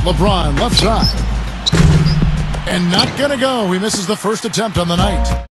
LeBron, left side. And not going to go. He misses the first attempt on the night.